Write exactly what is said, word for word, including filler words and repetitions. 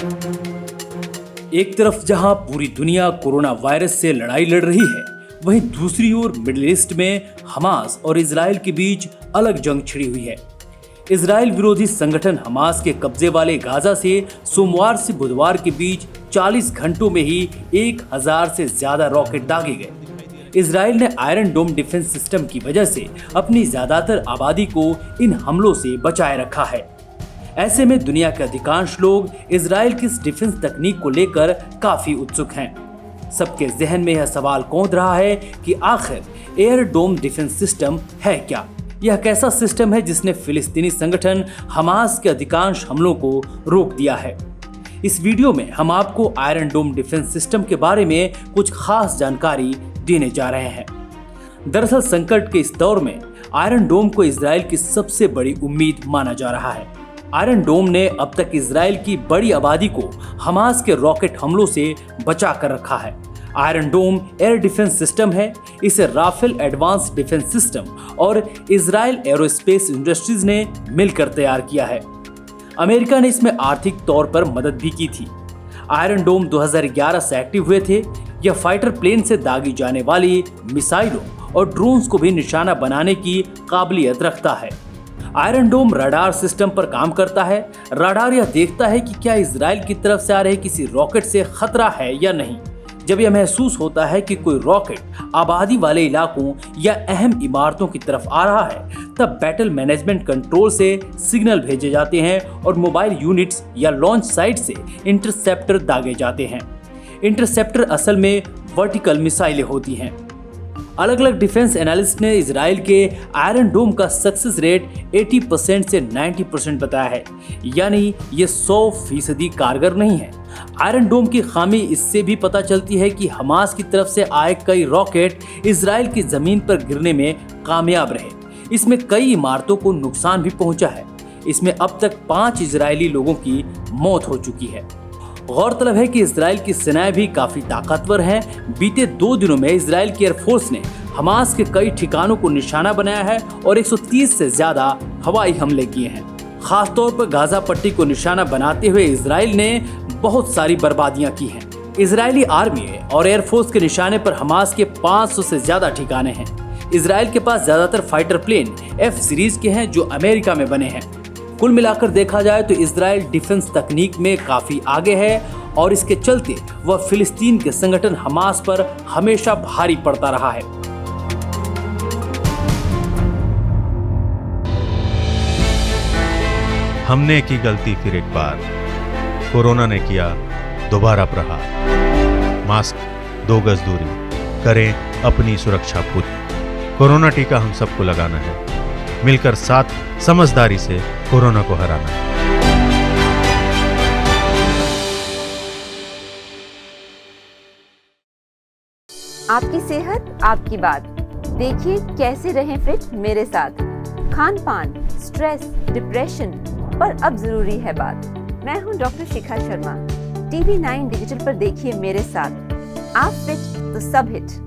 एक तरफ जहां पूरी दुनिया कोरोना वायरस से लड़ाई लड़ रही है, वहीं दूसरी ओर मिडिल ईस्ट में हमास और इजराइल के बीच अलग जंग छिड़ी हुई है। इजराइल विरोधी संगठन हमास के कब्जे वाले गाजा से सोमवार से बुधवार के बीच चालीस घंटों में ही एक हज़ार से ज्यादा रॉकेट दागे गए। इजराइल ने आयरन डोम डिफेंस सिस्टम की वजह से अपनी ज्यादातर आबादी को इन हमलों से बचाए रखा है। ऐसे में दुनिया के अधिकांश लोग इजराइल की इस डिफेंस तकनीक को लेकर काफी उत्सुक हैं। सबके जहन में यह सवाल कौंध रहा है कि आखिर एयर डोम डिफेंस सिस्टम है क्या? यह कैसा सिस्टम है जिसने फिलिस्तीनी संगठन हमास के अधिकांश हमलों को रोक दिया है? इस वीडियो में हम आपको आयरन डोम डिफेंस सिस्टम के बारे में कुछ खास जानकारी देने जा रहे हैं। दरअसल संकट के इस दौर में आयरन डोम को इजराइल की सबसे बड़ी उम्मीद माना जा रहा है। आयरन डोम ने अब तक इजराइल की बड़ी आबादी को हमास के रॉकेट हमलों से बचा कर रखा है। Iron Dome air defence system है। इसे राफेल एडवांस डिफेंस सिस्टम और इजराइल एरोस्पेस इंडस्ट्रीज ने मिलकर तैयार किया है। अमेरिका ने इसमें आर्थिक तौर पर मदद भी की थी। आयरन डोम दो हज़ार ग्यारह से एक्टिव हुए थे। यह फाइटर प्लेन से दागी जाने वाली मिसाइलों और ड्रोन्स को भी निशाना बनाने की काबिलियत रखता है। आयरन डोम रडार सिस्टम पर काम करता है। रडार यह देखता है कि क्या इजराइल की तरफ से आ रहे किसी रॉकेट से खतरा है या नहीं। जब यह महसूस होता है कि कोई रॉकेट आबादी वाले इलाकों या अहम इमारतों की तरफ आ रहा है, तब बैटल मैनेजमेंट कंट्रोल से सिग्नल भेजे जाते हैं और मोबाइल यूनिट्स या लॉन्च साइट से इंटरसेप्टर दागे जाते हैं। इंटरसेप्टर असल में वर्टिकल मिसाइलें होती हैं। अलग अलग डिफेंस एनालिस्ट ने इजराइल के आयरन डोम का सक्सेस रेट अस्सी परसेंट से नब्बे परसेंट बताया है, यानी ये सौ फीसदी कारगर नहीं है। आयरन डोम की खामी इससे भी पता चलती है कि हमास की तरफ से आए कई रॉकेट इजराइल की जमीन पर गिरने में कामयाब रहे। इसमें कई इमारतों को नुकसान भी पहुंचा है। इसमें अब तक पांच इजरायली लोगों की मौत हो चुकी है। गौरतलब है कि इजराइल की सेनाएं भी काफी ताकतवर हैं। बीते दो दिनों में इजराइल की एयरफोर्स ने हमास के कई ठिकानों को निशाना बनाया है और एक सौ तीस से ज्यादा हवाई हमले किए हैं। खासतौर पर गाजा पट्टी को निशाना बनाते हुए इजराइल ने बहुत सारी बर्बादियां की हैं। इजरायली आर्मी और एयरफोर्स के निशाने पर हमास के पाँच सौ से ज्यादा ठिकाने हैं। इजराइल के पास ज्यादातर फाइटर प्लेन एफ सीरीज के हैं जो अमेरिका में बने हैं। कुल मिलाकर देखा जाए तो इजराइल डिफेंस तकनीक में काफी आगे है और इसके चलते वह फिलिस्तीन के संगठन हमास पर हमेशा भारी पड़ता रहा है। हमने की गलती फिर एक बार, कोरोना ने किया दोबारा प्रहार। मास्क, दो गज दूरी, करें अपनी सुरक्षा पूरी। कोरोना टीका हम सबको लगाना है, मिलकर साथ समझदारी से कोरोना को हराना है। आपकी सेहत आपकी बात। देखिए कैसे रहें फिट मेरे साथ। खान पान, स्ट्रेस, डिप्रेशन पर अब जरूरी है बात। मैं हूं doctor Shikha Sharma. TV nine digital पर देखिए मेरे साथ। आप फिट तो सब हिट।